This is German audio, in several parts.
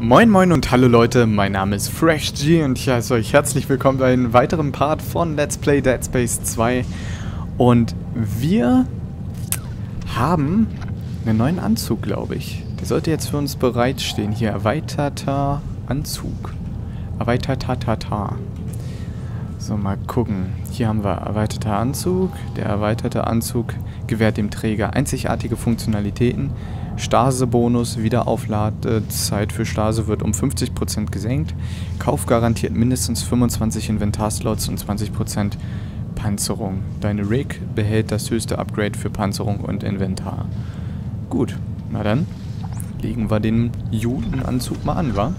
Moin moin und hallo Leute, mein Name ist FreshG und ich heiße euch herzlich willkommen bei einem weiteren Part von Let's Play Dead Space 2. Und wir haben einen neuen Anzug, glaube ich. Der sollte jetzt für uns bereitstehen. Hier, erweiterter Anzug. Erweiterter. So, mal gucken. Hier haben wir erweiterter Anzug. Der erweiterte Anzug gewährt dem Träger einzigartige Funktionalitäten. Stase-Bonus, Wiederaufladezeit für Stase wird um 50% gesenkt. Kauf garantiert mindestens 25 Inventarslots und 20% Panzerung. Deine Rig behält das höchste Upgrade für Panzerung und Inventar. Gut, na dann legen wir den Judenanzug mal an, wa?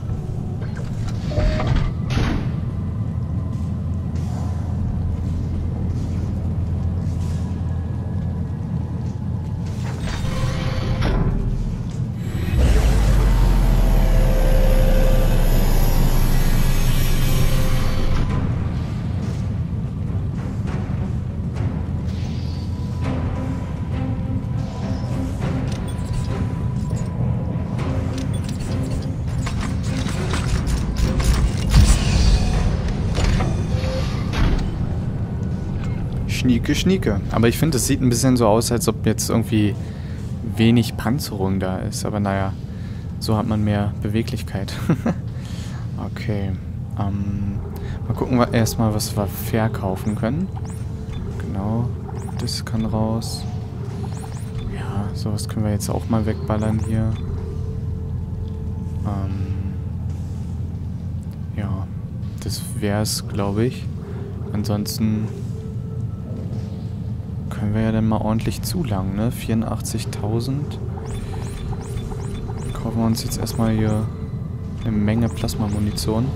Schnieke. Aber ich finde, es sieht ein bisschen so aus, als ob jetzt irgendwie wenig Panzerung da ist. Aber naja, so hat man mehr Beweglichkeit. Okay. Mal gucken wir erstmal, was wir verkaufen können. Genau. Das kann raus. Ja, sowas können wir jetzt auch mal wegballern hier. Ja, das wäre es, glaube ich. Ansonsten können wir ja dann mal ordentlich zulangen, ne? 84.000. Kaufen wir uns jetzt erstmal hier eine Menge Plasmamunition.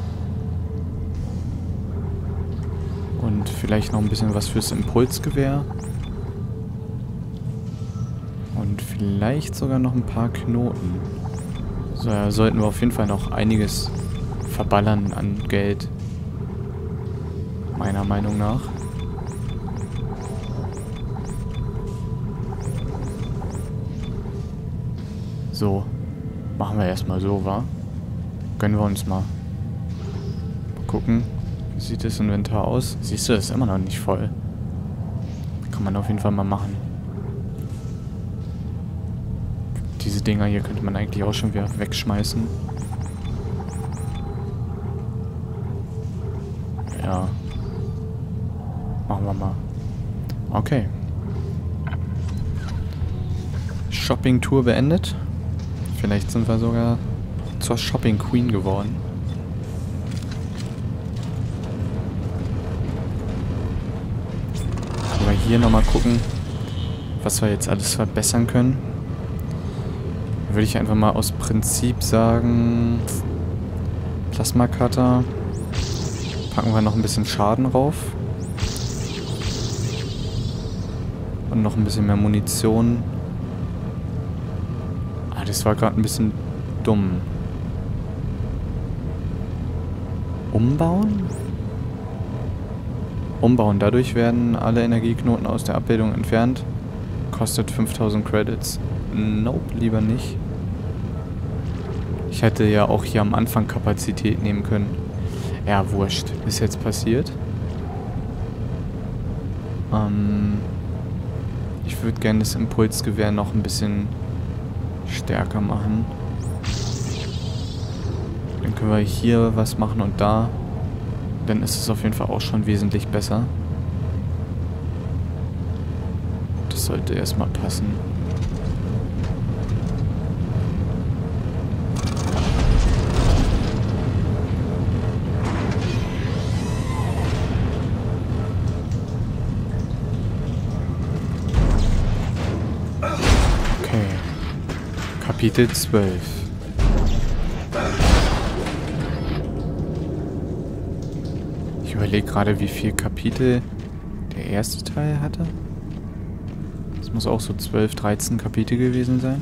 Und vielleicht noch ein bisschen was fürs Impulsgewehr. Und vielleicht sogar noch ein paar Knoten. So, da sollten wir auf jeden Fall noch einiges verballern an Geld. Meiner Meinung nach. So, machen wir erstmal so, wa? Gönnen wir uns mal. Mal gucken, wie sieht das Inventar aus? Siehst du, das ist immer noch nicht voll. Kann man auf jeden Fall mal machen. Diese Dinger hier könnte man eigentlich auch schon wieder wegschmeißen. Ja. Machen wir mal. Okay. Shopping-Tour beendet. Vielleicht sind wir sogar zur Shopping Queen geworden. Aber hier nochmal gucken, was wir jetzt alles verbessern können. Würde ich einfach mal aus Prinzip sagen, Plasma Cutter. Packen wir noch ein bisschen Schaden rauf. Und noch ein bisschen mehr Munition. Das war gerade ein bisschen dumm. Umbauen? Umbauen. Dadurch werden alle Energieknoten aus der Abbildung entfernt. Kostet 5000 Credits. Nope, lieber nicht. Ich hätte ja auch hier am Anfang Kapazität nehmen können. Ja, wurscht. Ist jetzt passiert. Ich würde gerne das Impulsgewehr noch ein bisschen stärker machen. Dann können wir hier was machen und da. Dann ist es auf jeden Fall auch schon wesentlich besser. Das sollte erstmal passen. Kapitel 12. Ich überlege gerade, wie viel Kapitel der erste Teil hatte. Das muss auch so 12, 13 Kapitel gewesen sein.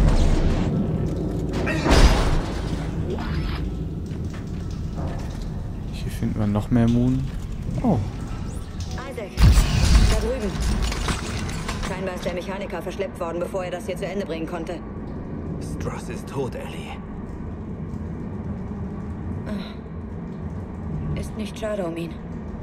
Hier finden wir noch mehr Moon. Oh. Isaac, da drüben. Scheinbar ist der Mechaniker verschleppt worden, bevor er das hier zu Ende bringen konnte. Stross ist tot, Ellie. nicht schade um ihn.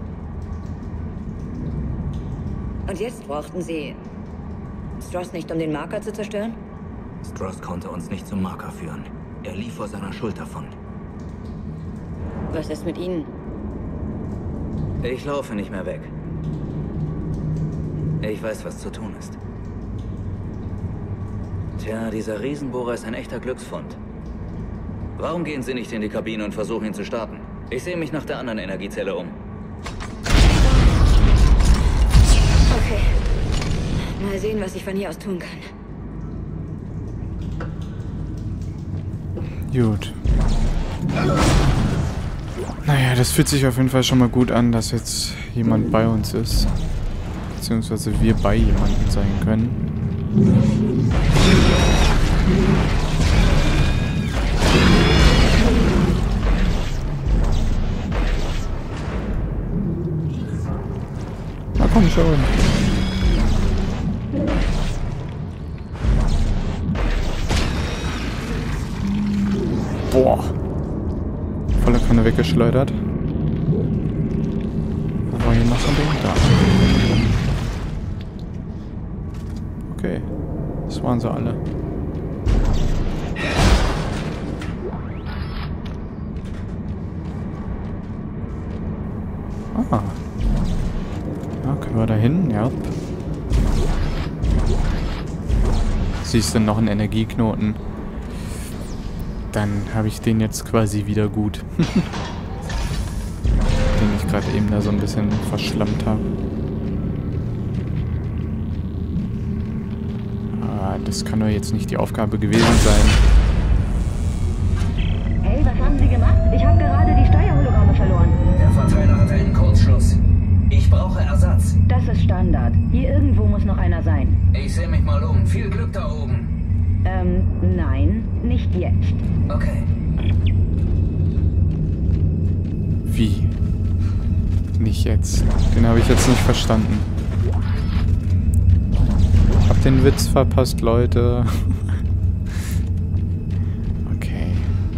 Und jetzt brauchten sie Stross nicht, um den Marker zu zerstören? Stross konnte uns nicht zum Marker führen. Er lief vor seiner Schuld davon. Was ist mit Ihnen? Ich laufe nicht mehr weg. Ich weiß, was zu tun ist. Tja, dieser Riesenbohrer ist ein echter Glücksfund. Warum gehen Sie nicht in die Kabine und versuchen ihn zu starten? Ich sehe mich nach der anderen Energiezelle um. Okay. Mal sehen, was ich von hier aus tun kann. Gut. Naja, das fühlt sich auf jeden Fall schon mal gut an, dass jetzt jemand bei uns ist. Beziehungsweise wir bei jemandem sein können. Na komm schon. Boah. Volle Kanne weggeschleudert. Wo war hier noch so ein Ding? Da. Okay. Das waren sie alle. Ah. Ja, können wir da hin? Ja. Siehst du noch einen Energieknoten? Dann habe ich den jetzt quasi wieder gut. Den ich gerade eben da so ein bisschen verschlammt habe. Ah, das kann doch jetzt nicht die Aufgabe gewesen sein. Hey, was haben Sie gemacht? Ich habe gerade die Steuerhologramme verloren. Der Verteiler hat einen Kurzschluss. Ich brauche Ersatz. Das ist Standard. Hier irgendwo muss noch einer sein. Ich sehe mich mal um. Viel Glück da oben. Nein, nicht jetzt. Okay. Wie? Nicht jetzt. Den habe ich jetzt nicht verstanden. Hab den Witz verpasst, Leute. Okay.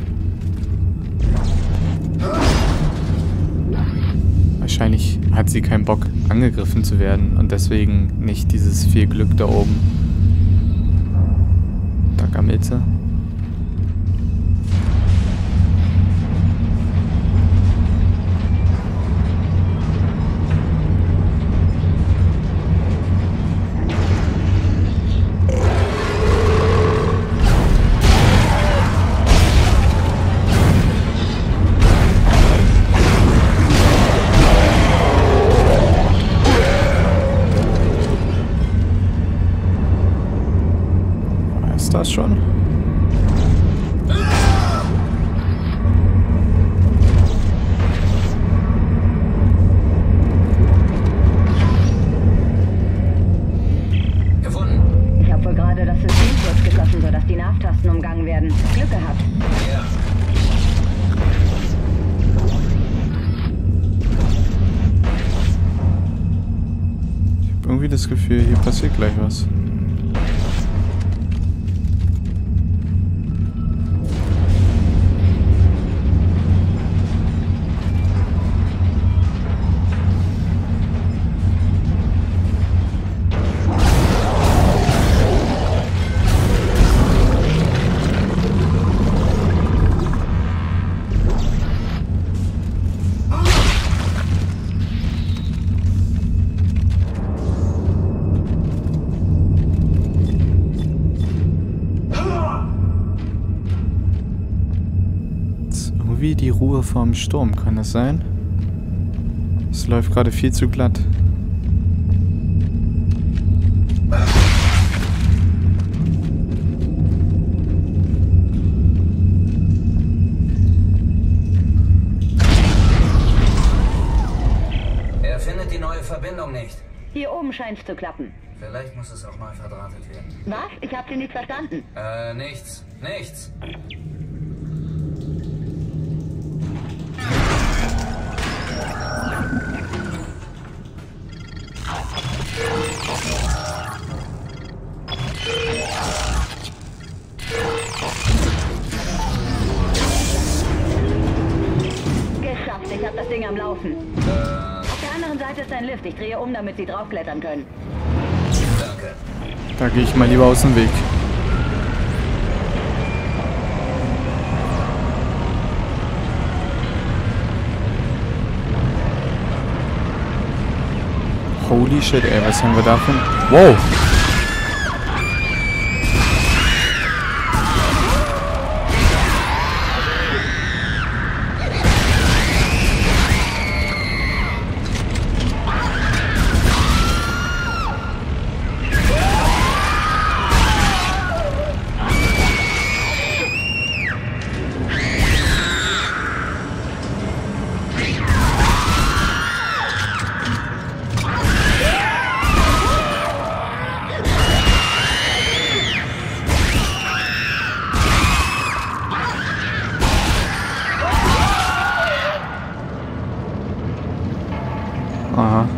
Wahrscheinlich hat sie keinen Bock, angegriffen zu werden und deswegen nicht dieses viel Glück da oben. Ilse. Das schon? Gefunden. Ich habe wohl gerade das System kurz geschlossen, sodass die Nav-Tasten umgangen werden. Glück gehabt. Ja. Ich habe irgendwie das Gefühl, hier passiert gleich was. Wie die Ruhe vorm Sturm, kann das sein? Es läuft gerade viel zu glatt. Er findet die neue Verbindung nicht. Hier oben scheint's zu klappen. Vielleicht muss es auch mal verdrahtet werden. Was? Ich habe Sie nicht verstanden. Nichts. Nichts. Geschafft. Ich habe das das Ding am Laufen. Auf der anderen Seite ist ein Lift. Ich drehe um, damit sie draufklettern können. Danke. Da gehe ich mal lieber aus dem Weg. Holy shit, ey, was haben wir da für ein... Wow! Aha.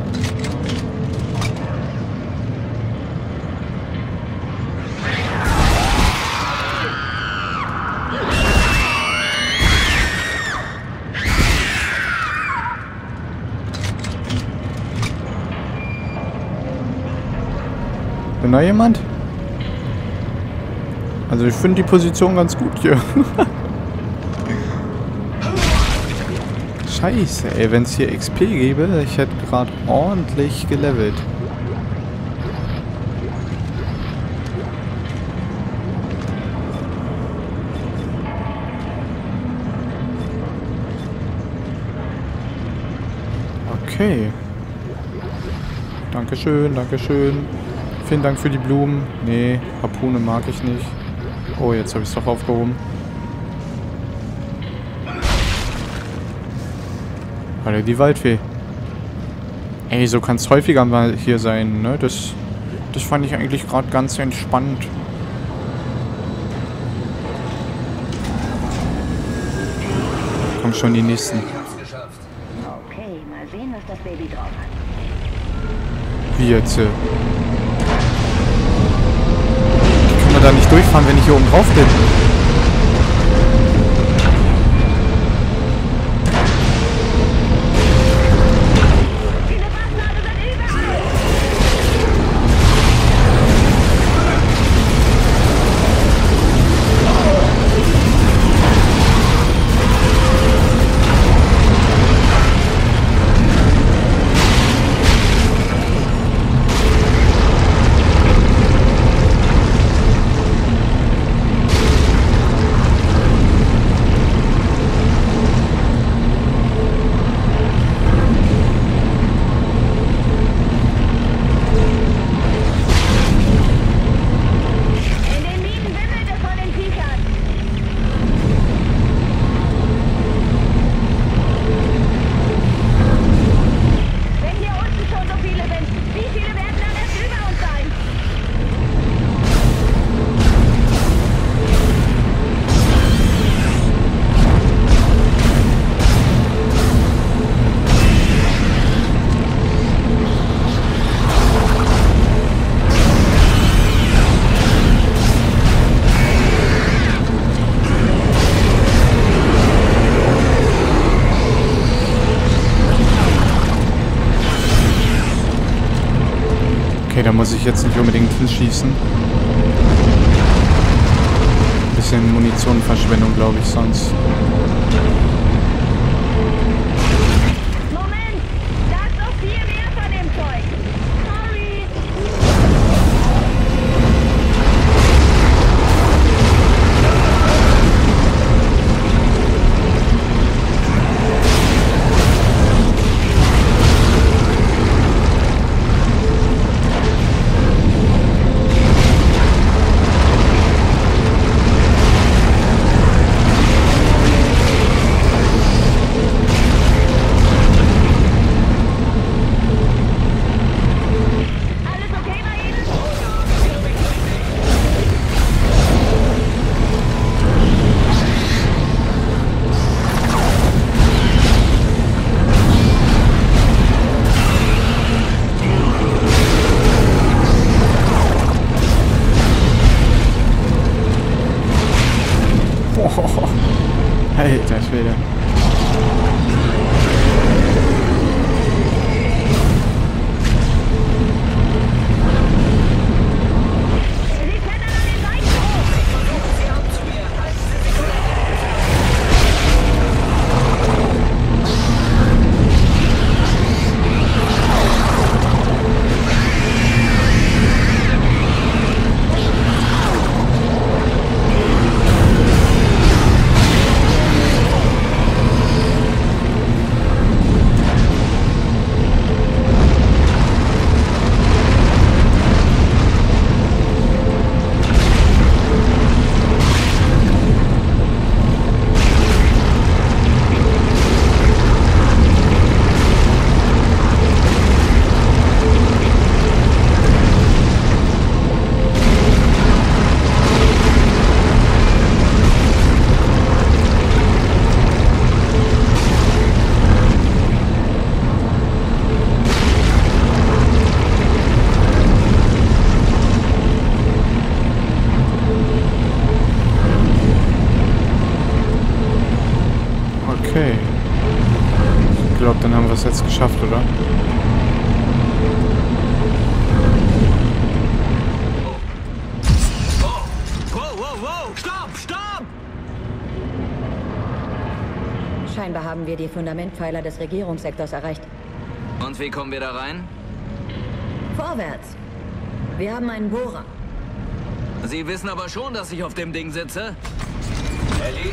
Bin da jemand? Also ich finde die Position ganz gut hier. Scheiße, ey, wenn es hier XP gäbe, ich hätte gerade ordentlich gelevelt. Okay. Dankeschön, dankeschön. Vielen Dank für die Blumen. Nee, Harpune mag ich nicht. Oh, jetzt habe ich es doch aufgehoben. Alter, die Waldfee. Ey, so kann es häufiger mal hier sein, ne? Das fand ich eigentlich gerade ganz entspannt. Kommen schon die nächsten. Okay, mal sehen, was das Baby drauf hat. Wie jetzt? Wie kann man da nicht durchfahren, wenn ich hier oben drauf bin? Okay, da muss ich jetzt nicht unbedingt hinschießen. Bisschen Munitionenverschwendung, glaube ich, sonst. Moment! Da ist noch viel mehr von dem Zeug! Sorry! Alter Schwede. Okay. Ich glaube, dann haben wir es jetzt geschafft, oder? Wow! Stopp! Scheinbar haben wir die Fundamentpfeiler des Regierungssektors erreicht. Und wie kommen wir da rein? Vorwärts. Wir haben einen Bohrer. Sie wissen aber schon, dass ich auf dem Ding sitze? Ellie?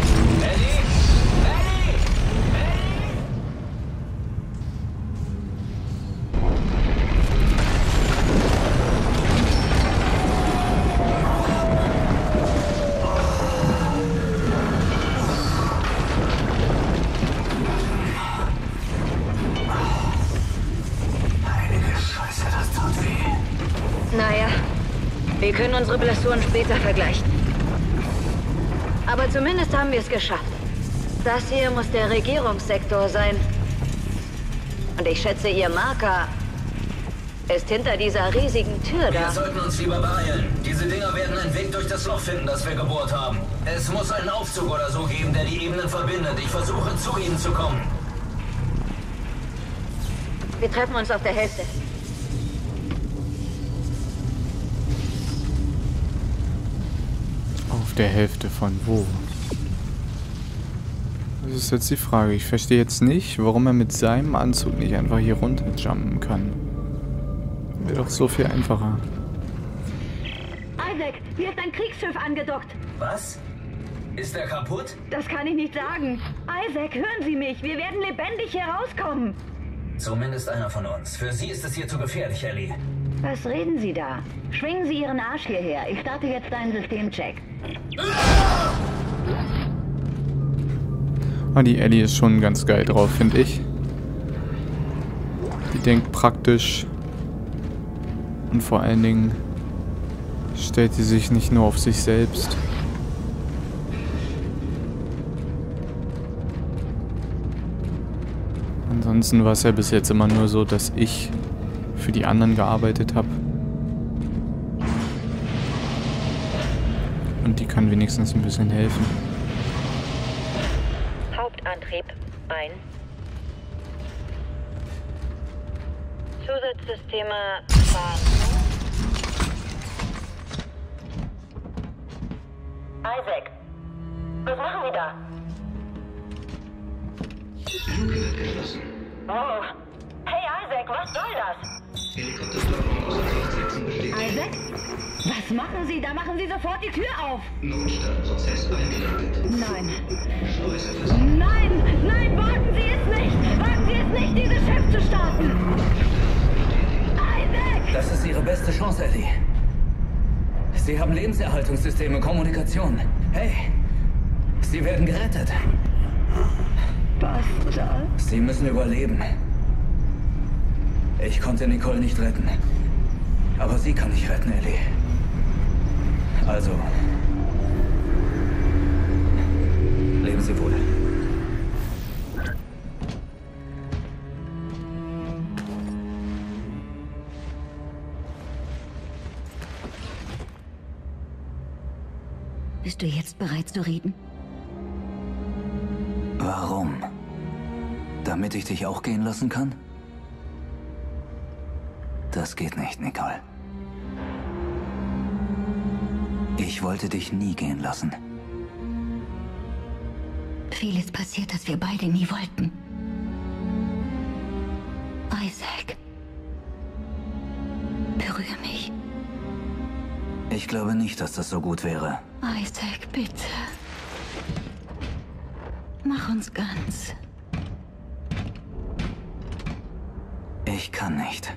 Naja, wir können unsere Blessuren später vergleichen. Aber zumindest haben wir es geschafft. Das hier muss der Regierungssektor sein. Und ich schätze, Ihr Marker ist hinter dieser riesigen Tür Wir da. sollten uns lieber beeilen. Diese Dinger werden einen Weg durch das Loch finden, das wir gebohrt haben. Es muss einen Aufzug oder so geben, der die Ebenen verbindet. Ich versuche, zu ihnen zu kommen. Wir treffen uns auf der Hälfte. Auf der Hälfte von wo? Das ist jetzt die Frage. Ich verstehe jetzt nicht, warum er mit seinem Anzug nicht einfach hier runterjumpen kann. Wäre doch so viel einfacher. Isaac, hier ist ein Kriegsschiff angedockt. Was? Ist der kaputt? Das kann ich nicht sagen. Isaac, hören Sie mich. Wir werden lebendig hier rauskommen. Zumindest einer von uns. Für Sie ist es hier zu gefährlich, Ellie. Was reden Sie da? Schwingen Sie Ihren Arsch hierher. Ich starte jetzt einen Systemcheck. Ah, die Ellie ist schon ganz geil drauf, finde ich. Die denkt praktisch. Und vor allen Dingen stellt sie sich nicht nur auf sich selbst. Ansonsten war es ja bis jetzt immer nur so, dass ich für die anderen gearbeitet habe. Und die kann wenigstens ein bisschen helfen. Hauptantrieb ein. Zusatzsysteme fahren. Isaac, was machen Sie da? Luke wird geschlossen. Oh. Hey Isaac, was soll das? Helikopterblockung außer Kraftsetzen bestätigt. Isaac? Was machen Sie? Da machen Sie sofort die Tür auf! Notstartprozess eingeleitet. Nein. Schleuse versagt. Nein, warten Sie es nicht! Warten Sie es nicht, dieses Schiff zu starten! Isaac! Das ist Ihre beste Chance, Ellie. Sie haben Lebenserhaltungssysteme, Kommunikation. Hey, Sie werden gerettet. Bastard. Sie müssen überleben. Ich konnte Nicole nicht retten. Aber sie kann ich retten, Ellie. Also, leben Sie wohl. Bist du jetzt bereit zu reden? Warum? Damit ich dich auch gehen lassen kann? Das geht nicht, Nicole. Ich wollte dich nie gehen lassen. Vieles passiert, das wir beide nie wollten. Isaac. Berühre mich. Ich glaube nicht, dass das so gut wäre. Isaac, bitte. Mach uns ganz. Ich kann nicht.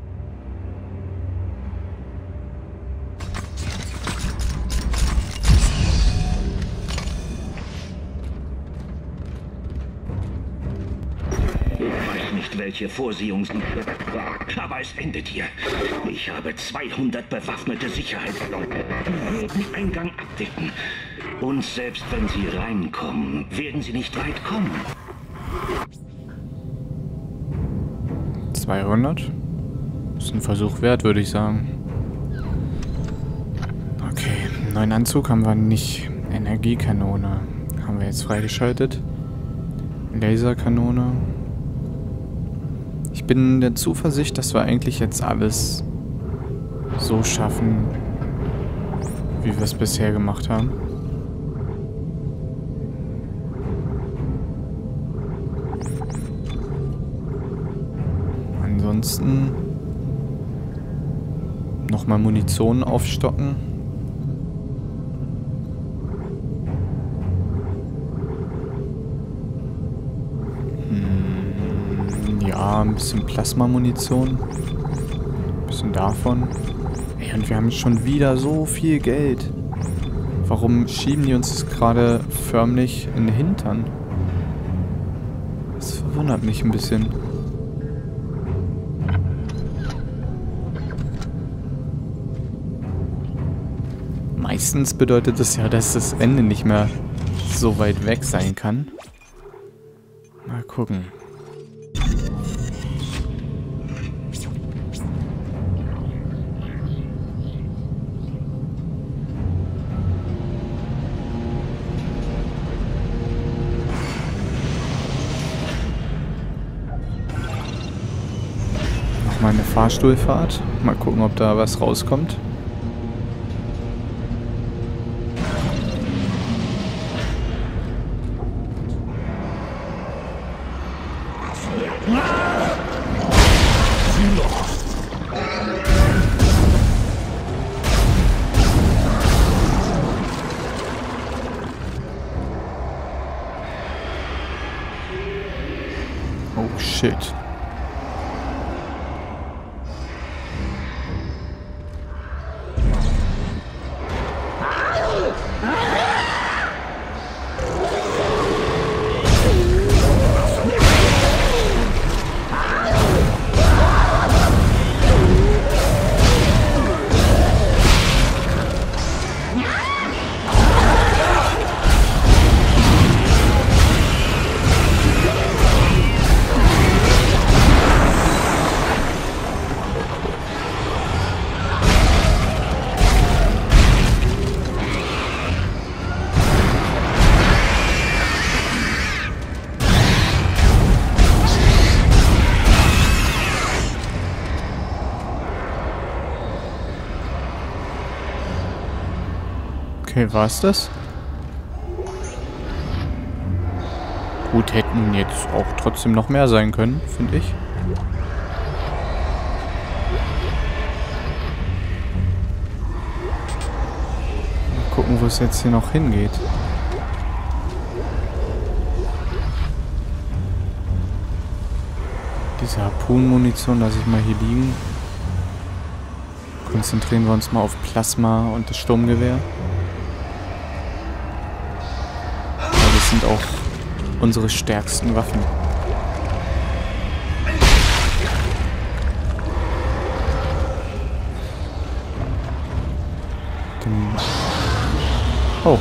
Ich weiß nicht, welche Vorsehung Sie war, aber es endet hier. Ich habe 200 bewaffnete Sicherheitsleute, die jeden Eingang abdecken. Und selbst wenn Sie reinkommen, werden Sie nicht weit kommen. 200? Ist ein Versuch wert, würde ich sagen. Okay, neuen Anzug haben wir nicht. Energiekanone haben wir jetzt freigeschaltet. Laserkanone. Ich bin der Zuversicht, dass wir eigentlich jetzt alles so schaffen, wie wir es bisher gemacht haben. Ansonsten nochmal Munition aufstocken. Ja, ein bisschen Plasma-Munition. Ein bisschen davon. Ey, und wir haben schon wieder so viel Geld. Warum schieben die uns das gerade förmlich in den Hintern? Das verwundert mich ein bisschen. Meistens bedeutet das ja, dass das Ende nicht mehr so weit weg sein kann. Mal gucken. Nochmal eine Fahrstuhlfahrt. Mal gucken, ob da was rauskommt. Oh shit. Okay, war's das? Gut, hätten jetzt auch trotzdem noch mehr sein können, finde ich. Mal gucken, wo es jetzt hier noch hingeht. Diese Harpunenmunition lasse ich mal hier liegen. Konzentrieren wir uns mal auf Plasma und das Sturmgewehr. Das sind auch unsere stärksten Waffen. Oh.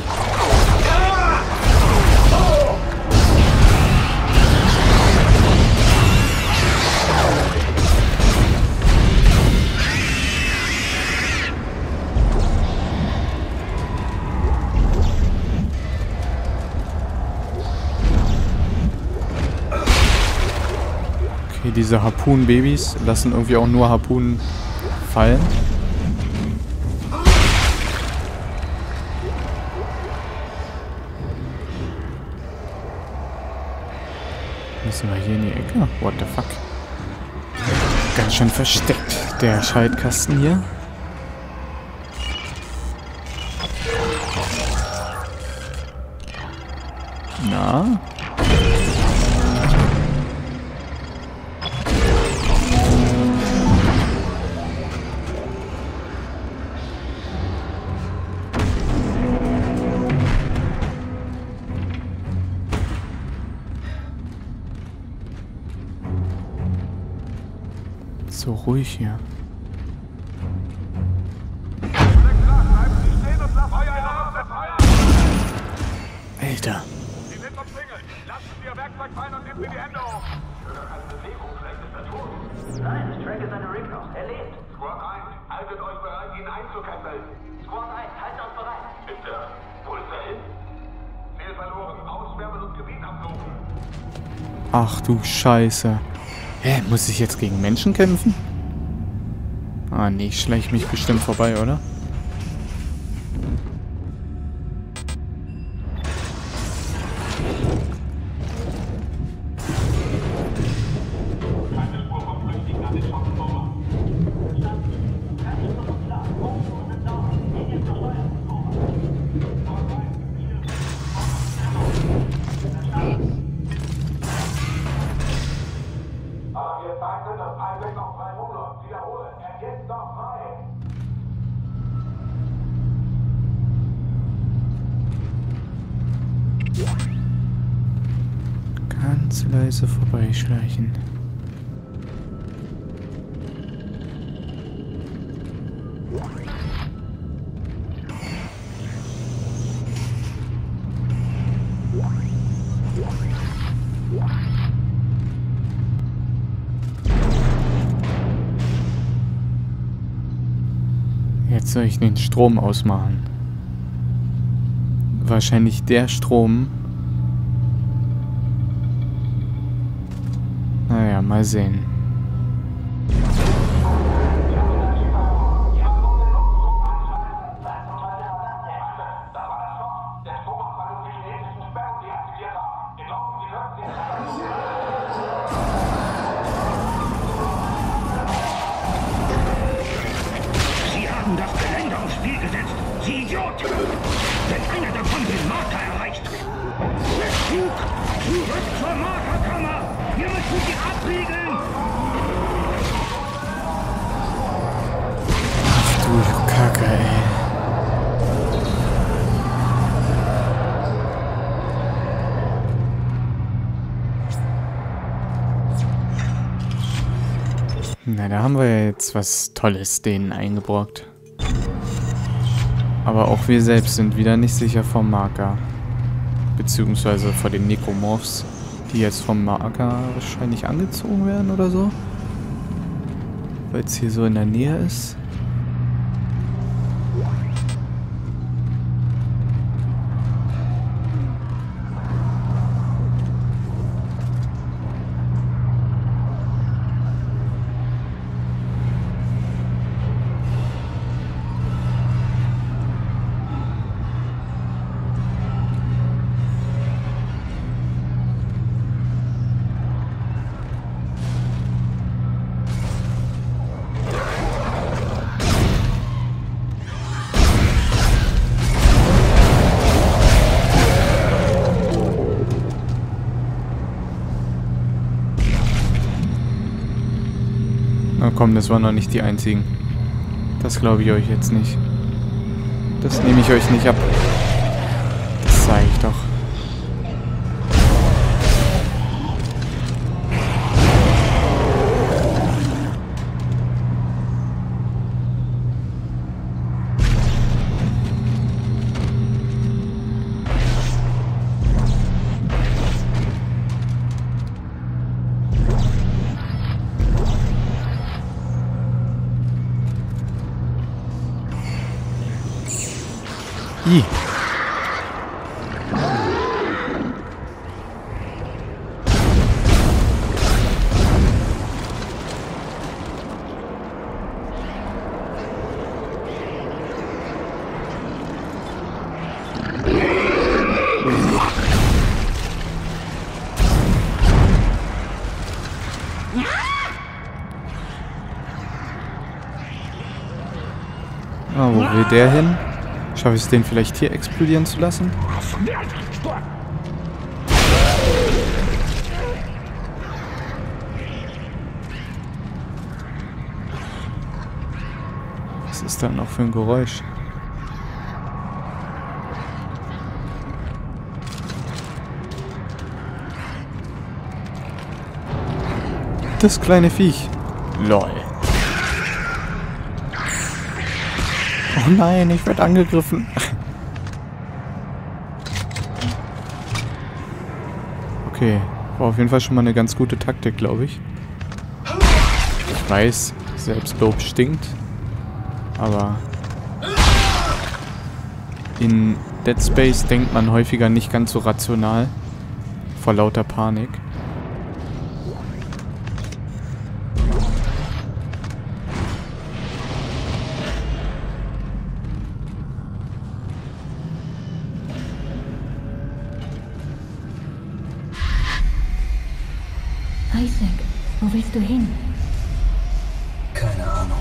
Diese Harpunen-Babys lassen irgendwie auch nur Harpunen fallen. Müssen wir hier in die Ecke? What the fuck? Ganz schön versteckt, der Schaltkasten hier. Na? So ruhig hier. Alter. Sie sind umzingelt. Lassen Sie Ihr Werkzeug fallen und nehmen Sie die Hände hoch. Eine Bewegung, vielleicht ist er tot. Nein, Track ist eine Ring noch. Er lebt. Squad 1, haltet euch bereit, ihn einzukesseln. Squad 1, haltet uns bereit. Ist er wohl verletzt? Ziel verloren. Auswärmen und Gebiet absuchen. Ach du Scheiße. Hä, muss ich jetzt gegen Menschen kämpfen? Ah nee, ich schleiche mich bestimmt vorbei, oder? Ganz leise vorbeischleichen. Jetzt soll ich den Strom ausmachen. Wahrscheinlich der Strom. Naja, mal sehen. Sie haben das Gelände aufs Spiel gesetzt. Sie Idiot! Wenn einer davon den Marker erreicht. Zurück zur Markerkammer! Wir müssen sie abriegeln! Ach du Kacke, ey. Na, da haben wir ja jetzt was Tolles denen eingebrockt. Aber auch wir selbst sind wieder nicht sicher vom Marker. Beziehungsweise vor den Necromorphs, die jetzt vom Marker wahrscheinlich angezogen werden oder so. Weil es hier so in der Nähe ist. Na komm, das waren noch nicht die einzigen. Das glaube ich euch jetzt nicht. Das nehme ich euch nicht ab. Das sage ich doch. I. Ah, wo will der hin? Schaffe ich es, den vielleicht hier explodieren zu lassen? Was ist da noch für ein Geräusch? Das kleine Viech. Lol. Oh nein, ich werde angegriffen. Okay, war auf jeden Fall schon mal eine ganz gute Taktik, glaube ich. Ich weiß, Selbstlob stinkt. Aber in Dead Space denkt man häufiger nicht ganz so rational. Vor lauter Panik. Isaac, wo willst du hin? Keine Ahnung.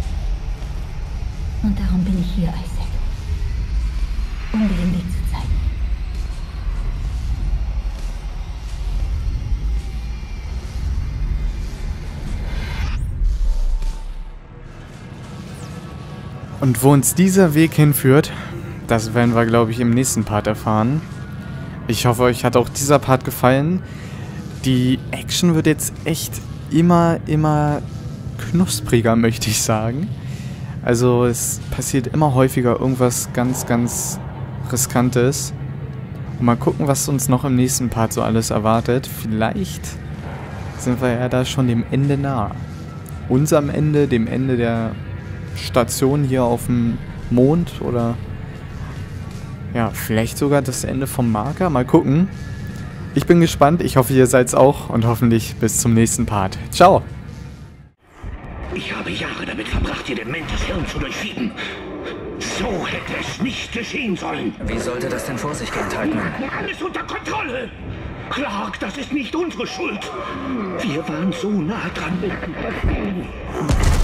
Und darum bin ich hier, Isaac. Um dir den Weg zu zeigen. Und wo uns dieser Weg hinführt, das werden wir, glaube ich, im nächsten Part erfahren. Ich hoffe, euch hat auch dieser Part gefallen. Die Action wird jetzt echt immer knuspriger, möchte ich sagen. Also es passiert immer häufiger irgendwas ganz Riskantes. Und mal gucken, was uns noch im nächsten Part so alles erwartet. Vielleicht sind wir ja da schon dem Ende nah. Unserem Ende, dem Ende der Station hier auf dem Mond oder ja, vielleicht sogar das Ende vom Marker. Mal gucken. Ich bin gespannt. Ich hoffe, ihr seid's auch und hoffentlich bis zum nächsten Part. Ciao! Ich habe Jahre damit verbracht, dir dementes Hirn zu durchschieben. So hätte es nicht geschehen sollen. Wie sollte das denn vor sich gehen, Titan? Alles unter Kontrolle. Clark, das ist nicht unsere Schuld. Wir waren so nah dran.